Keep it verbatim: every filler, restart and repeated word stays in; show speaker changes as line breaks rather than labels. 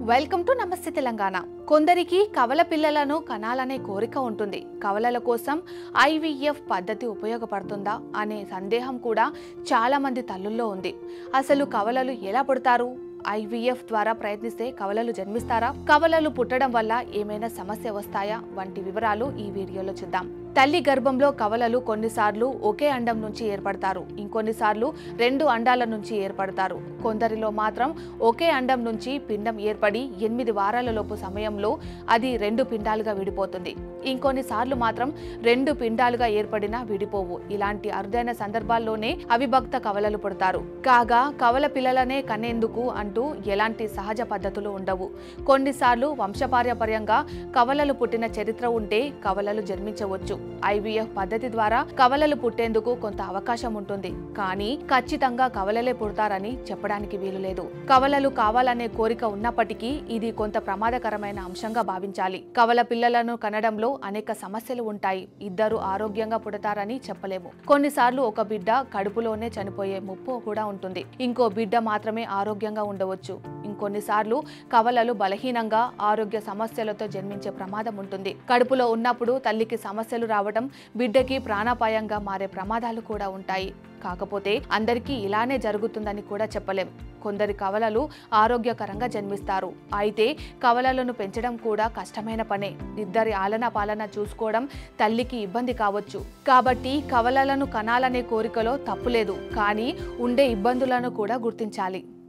Welcome to నమస్తే తెలంగాణ. కొందరికి కవల పిల్లలను కనాలనే కోరిక ఉంటుంది. కవలల కోసం ఐవీఎఫ్ పద్ధతి ఉపయోగపడుతుందా అనే సందేహం కూడా చాలా మంది తల్లుల్లో ఉంది. అసలు కవలలు ఎలా పుడతారు? ఐవీఎఫ్ ద్వారా ప్రయత్నిస్తే కవలలు జన్మిస్తారా? కవలలు పుట్టడం వల్ల ఏమైనా సమస్య వస్తాయా? వంటి వివరాలు ఈ వీడియోలో చూద్దాం. తల్లి గర్భంలో కవలలు కొన్నిసార్లు ఒకే అండం నుంచి ఏర్పడతారు, ఇంకొన్నిసార్లు రెండు అండాల నుంచి ఏర్పడతారు. కొందరిలో మాత్రం ఒకే అండం నుంచి పిండం ఏర్పడి ఎనిమిది వారాల లోపు సమయంలో అది రెండు పిండాలుగా విడిపోతుంది. ఇంకొన్నిసార్లు మాత్రం రెండు పిండాలుగా ఏర్పడినా విడిపోవు. ఇలాంటి అరుదైన సందర్భాల్లోనే అవిభక్త కవలలు పుడతారు. కాగా కవల పిల్లలనే కనేందుకు అంటూ ఎలాంటి సహజ పద్ధతులు ఉండవు. కొన్నిసార్లు వంశపార్యపర్యంగా కవలలు పుట్టిన చరిత్ర ఉంటే కవలలు జన్మించవచ్చు. ఐవీఎఫ్ పద్ధతి ద్వారా కవలలు పుట్టేందుకు కొంత అవకాశం ఉంటుంది, కానీ ఖచ్చితంగా కవలలే పుడతారని చెప్పడానికి వీలు లేదు. కవలలు కావాలనే కోరిక ఉన్నప్పటికీ ఇది కొంత ప్రమాదకరమైన అంశంగా భావించాలి. కవల పిల్లలను కనడంలో అనేక సమస్యలు ఉంటాయి. ఇద్దరు ఆరోగ్యంగా పుడతారని చెప్పలేము. కొన్నిసార్లు ఒక బిడ్డ కడుపులోనే చనిపోయే ముప్పు కూడా ఉంటుంది. ఇంకో బిడ్డ మాత్రమే ఆరోగ్యంగా ఉండవచ్చు. ఇంకొన్నిసార్లు కవలలు బలహీనంగా ఆరోగ్య సమస్యలతో జన్మించే ప్రమాదం ఉంటుంది. కడుపులో ఉన్నప్పుడు తల్లికి సమస్యలు రావడం బిడ్డకి ప్రాణాపాయంగా మారే ప్రమాదాలు కూడా ఉంటాయి. కాకపోతే అందరికీ ఇలానే జరుగుతుందని కూడా చెప్పలేం. కొందరి కవలలు ఆరోగ్యకరంగా జన్మిస్తారు. అయితే కవలలను పెంచడం కూడా కష్టమైన పనే. ఇద్దరి ఆలన పాలన చూసుకోవడం తల్లికి ఇబ్బంది కావచ్చు. కాబట్టి కవలలను కనాలనే కోరికలో తప్పులేదు, కానీ ఉండే ఇబ్బందులను కూడా గుర్తించాలి.